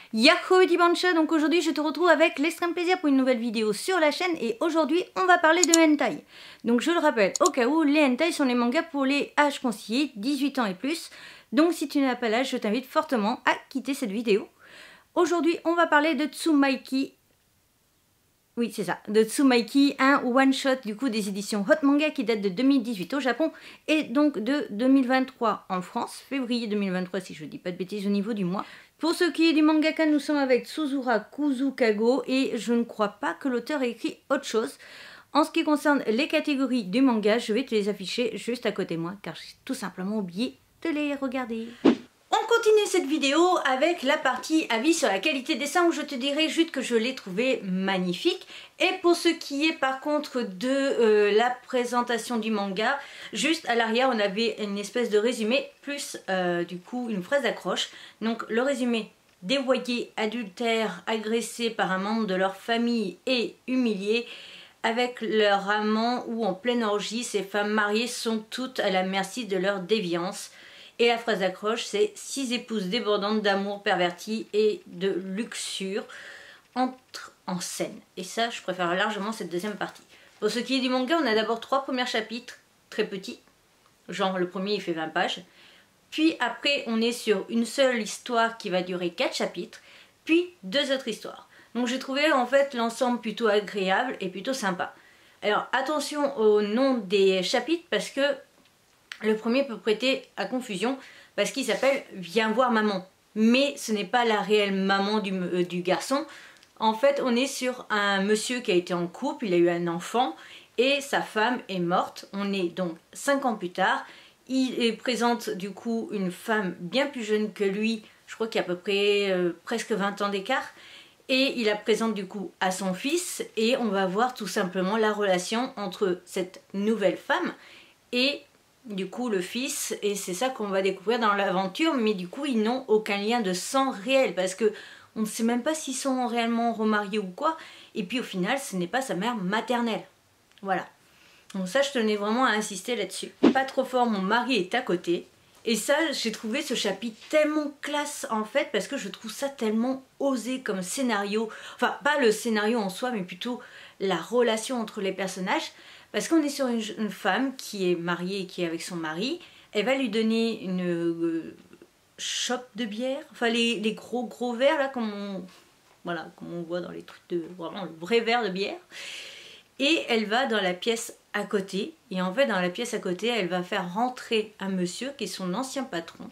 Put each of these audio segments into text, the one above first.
Yahoo Dibancha, donc aujourd'hui je te retrouve avec l'extrême plaisir pour une nouvelle vidéo sur la chaîne et aujourd'hui on va parler de hentai. Donc je le rappelle au cas où, les hentai sont les mangas pour les âges conseillés, 18 ans et plus. Donc si tu n'as pas l'âge, je t'invite fortement à quitter cette vidéo. Aujourd'hui on va parler de Tsumaiki. Oui, c'est ça, de Tsumaiki, un one-shot du coup des éditions Hot Manga qui date de 2018 au Japon et donc de 2023 en France, février 2023 si je ne dis pas de bêtises au niveau du mois. Pour ce qui est du mangaka, nous sommes avec Tsuzura Kuzukago et je ne crois pas que l'auteur ait écrit autre chose. En ce qui concerne les catégories du manga, je vais te les afficher juste à côté de moi car j'ai tout simplement oublié de les regarder. On continue cette vidéo avec la partie avis sur la qualité des dessins où je te dirai juste que je l'ai trouvé magnifique. Et pour ce qui est par contre de la présentation du manga, juste à l'arrière on avait une espèce de résumé plus du coup une phrase d'accroche. Donc le résumé: dévoyés, adultères, agressés par un membre de leur famille et humiliés avec leur amant ou en pleine orgie, ces femmes mariées sont toutes à la merci de leur déviance. Et la phrase d'accroche, c'est 6 épouses débordantes d'amour perverti et de luxure entrent en scène. Et ça, je préfère largement cette deuxième partie. Pour ce qui est du manga, on a d'abord 3 premiers chapitres, très petits. Genre le premier, il fait 20 pages. Puis après, on est sur une seule histoire qui va durer 4 chapitres. Puis 2 autres histoires. Donc j'ai trouvé en fait l'ensemble plutôt agréable et plutôt sympa. Alors attention au nom des chapitres parce que le premier peut prêter à confusion parce qu'il s'appelle « Viens voir maman ». Mais ce n'est pas la réelle maman du garçon. En fait, on est sur un monsieur qui a été en couple, il a eu un enfant et sa femme est morte. On est donc 5 ans plus tard. Il présente du coup une femme bien plus jeune que lui. Je crois qu'il y a à peu près presque 20 ans d'écart. Et il la présente du coup à son fils. Et on va voir tout simplement la relation entre cette nouvelle femme et du coup le fils, et c'est ça qu'on va découvrir dans l'aventure, mais du coup ils n'ont aucun lien de sang réel parce que on ne sait même pas s'ils sont réellement remariés ou quoi, et puis au final ce n'est pas sa mère maternelle. Voilà, donc ça je tenais vraiment à insister là-dessus. Pas trop fort, mon mari est à côté, et ça j'ai trouvé ce chapitre tellement classe en fait parce que je trouve ça tellement osé comme scénario, enfin pas le scénario en soi mais plutôt la relation entre les personnages. Parce qu'on est sur une femme qui est mariée et qui est avec son mari. Elle va lui donner une chope de bière. Enfin les gros verres là comme on voit dans les trucs de... Vraiment le vrai verre de bière. Et elle va dans la pièce à côté. Et en fait dans la pièce à côté elle va faire rentrer un monsieur qui est son ancien patron.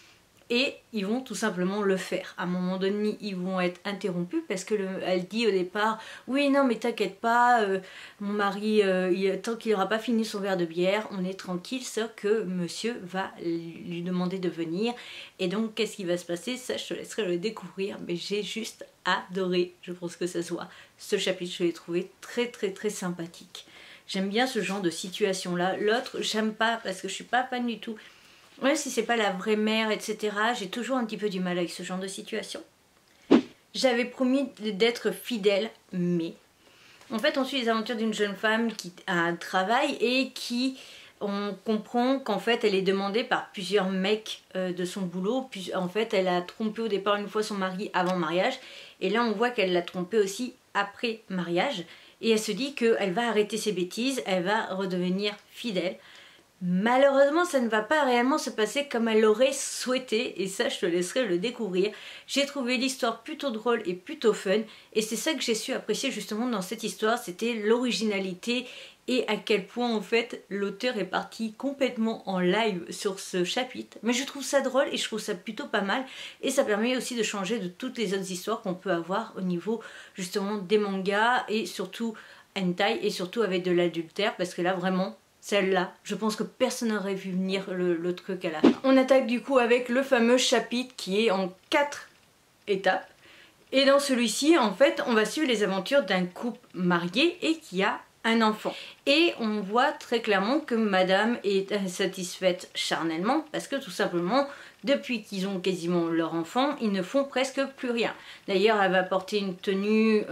Et ils vont tout simplement le faire. À un moment donné, ils vont être interrompus parce que elle dit au départ « Oui, non, mais t'inquiète pas, mon mari, tant qu'il n'aura pas fini son verre de bière, on est tranquille, sauf que monsieur va lui demander de venir. » Et donc, qu'est-ce qui va se passer? Ça, je te laisserai le découvrir, mais j'ai juste adoré, je pense que ça se voit. Ce chapitre, je l'ai trouvé très sympathique. J'aime bien ce genre de situation-là. L'autre, j'aime pas parce que je suis pas fan du tout. Même si c'est pas la vraie mère, etc., j'ai toujours un petit peu du mal avec ce genre de situation. J'avais promis d'être fidèle, mais... En fait, on suit les aventures d'une jeune femme qui a un travail et qui... On comprend qu'en fait, elle est demandée par plusieurs mecs de son boulot. Puis, en fait, elle a trompé au départ une fois son mari avant mariage. Et là, on voit qu'elle l'a trompé aussi après mariage. Et elle se dit qu'elle va arrêter ses bêtises, elle va redevenir fidèle. Malheureusement, ça ne va pas réellement se passer comme elle l'aurait souhaité et ça, je te laisserai le découvrir. J'ai trouvé l'histoire plutôt drôle et plutôt fun et c'est ça que j'ai su apprécier justement dans cette histoire, c'était l'originalité et à quel point en fait l'auteur est parti complètement en live sur ce chapitre. Mais je trouve ça drôle et je trouve ça plutôt pas mal et ça permet aussi de changer de toutes les autres histoires qu'on peut avoir au niveau justement des mangas et surtout hentai et surtout avec de l'adultère parce que là vraiment... Celle-là, je pense que personne n'aurait vu venir le truc à la fin. On attaque du coup avec le fameux chapitre qui est en 4 étapes. Et dans celui-ci, en fait, on va suivre les aventures d'un couple marié et qui a un enfant. Et on voit très clairement que madame est insatisfaite charnellement parce que tout simplement, depuis qu'ils ont quasiment leur enfant, ils ne font presque plus rien. D'ailleurs, elle va porter une tenue,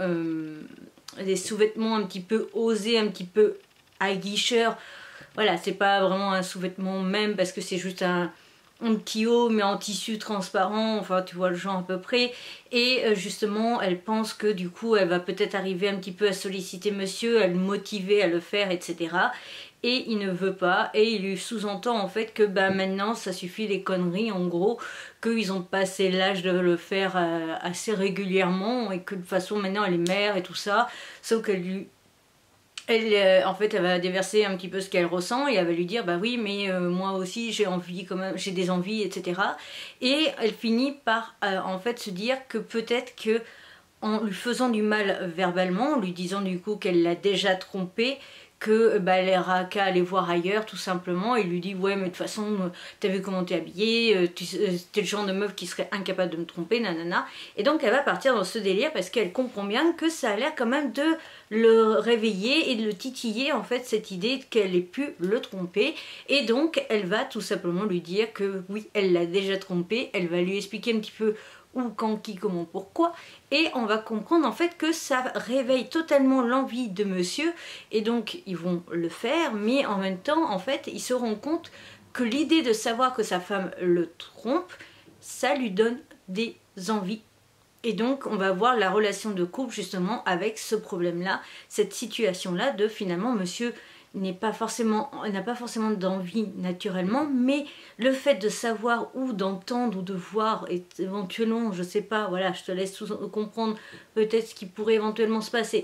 des sous-vêtements un petit peu osés, un petit peu aguicheurs. Voilà, c'est pas vraiment un sous-vêtement même parce que c'est juste en petit haut mais en tissu transparent, enfin tu vois le genre à peu près, et justement elle pense que du coup elle va peut-être arriver un petit peu à solliciter monsieur, à le motiver à le faire, etc. Et il ne veut pas, et il lui sous-entend en fait que bah maintenant ça suffit les conneries, en gros, qu'ils ont passé l'âge de le faire assez régulièrement, et que de toute façon maintenant elle est mère et tout ça, sauf qu'elle lui... en fait, elle va déverser un petit peu ce qu'elle ressent et elle va lui dire bah oui mais moi aussi j'ai envie quand même, j'ai des envies, etc. Et elle finit par en fait se dire que peut-être que en lui faisant du mal verbalement, en lui disant du coup qu'elle l'a déjà trompé, que bah, elle aura qu'à aller voir ailleurs tout simplement, et il lui dit ouais mais de toute façon t'as vu comment t'es habillée, t'es le genre de meuf qui serait incapable de me tromper, nanana. Et donc elle va partir dans ce délire parce qu'elle comprend bien que ça a l'air quand même de le réveiller et de le titiller en fait, cette idée qu'elle ait pu le tromper. Et donc elle va tout simplement lui dire que oui elle l'a déjà trompé, elle va lui expliquer un petit peu où, quand, qui, comment, pourquoi, et on va comprendre en fait que ça réveille totalement l'envie de monsieur, et donc ils vont le faire, mais en même temps en fait ils se rendent compte que l'idée de savoir que sa femme le trompe, ça lui donne des envies. Et donc on va voir la relation de couple justement avec ce problème là, cette situation là de finalement monsieur n'a pas forcément d'envie naturellement, mais le fait de savoir ou d'entendre ou de voir, et éventuellement, je sais pas, voilà, je te laisse comprendre peut-être ce qui pourrait éventuellement se passer.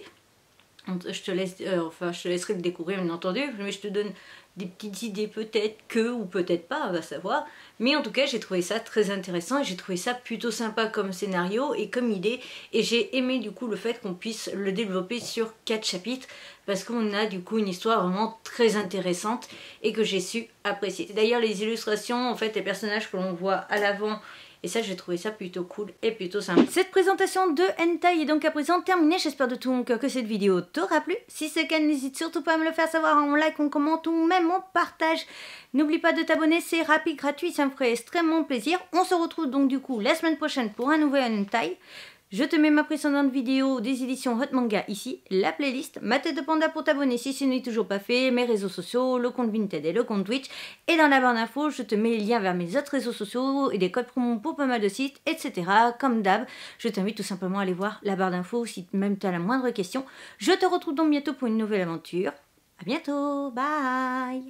Je te laisse, enfin, je te laisserai le découvrir bien entendu, mais je te donne des petites idées peut-être que, ou peut-être pas, on va savoir. Mais en tout cas, j'ai trouvé ça très intéressant et j'ai trouvé ça plutôt sympa comme scénario et comme idée. Et j'ai aimé du coup le fait qu'on puisse le développer sur 4 chapitres parce qu'on a du coup une histoire vraiment très intéressante et que j'ai su apprécier. D'ailleurs, les illustrations, en fait, les personnages que l'on voit à l'avant, et ça, j'ai trouvé ça plutôt cool et plutôt sympa. Cette présentation de hentai est donc à présent terminée. J'espère de tout mon cœur que cette vidéo t'aura plu. Si c'est le cas, n'hésite surtout pas à me le faire savoir en like, en commentant ou même en partage. N'oublie pas de t'abonner, c'est rapide, gratuit, ça me ferait extrêmement plaisir. On se retrouve donc du coup la semaine prochaine pour un nouvel hentai. Je te mets ma précédente vidéo des éditions Hot Manga ici, la playlist, ma tête de panda pour t'abonner si ce n'est toujours pas fait, mes réseaux sociaux, le compte Vinted et le compte Twitch. Et dans la barre d'infos, je te mets les liens vers mes autres réseaux sociaux et des codes promo pour pas mal de sites, etc. Comme d'hab, je t'invite tout simplement à aller voir la barre d'infos si même tu as la moindre question. Je te retrouve donc bientôt pour une nouvelle aventure. À bientôt, bye!